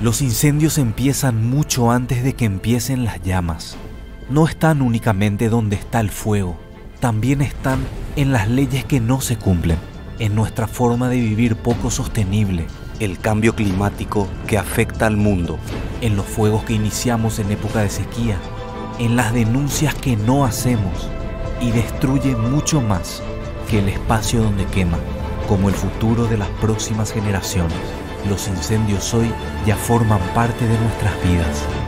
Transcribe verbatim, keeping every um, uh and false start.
Los incendios empiezan mucho antes de que empiecen las llamas. No están únicamente donde está el fuego, también están en las leyes que no se cumplen, en nuestra forma de vivir poco sostenible, el cambio climático que afecta al mundo, en los fuegos que iniciamos en época de sequía, en las denuncias que no hacemos y destruye mucho más que el espacio donde quema, como el futuro de las próximas generaciones. Los incendios hoy ya forman parte de nuestras vidas.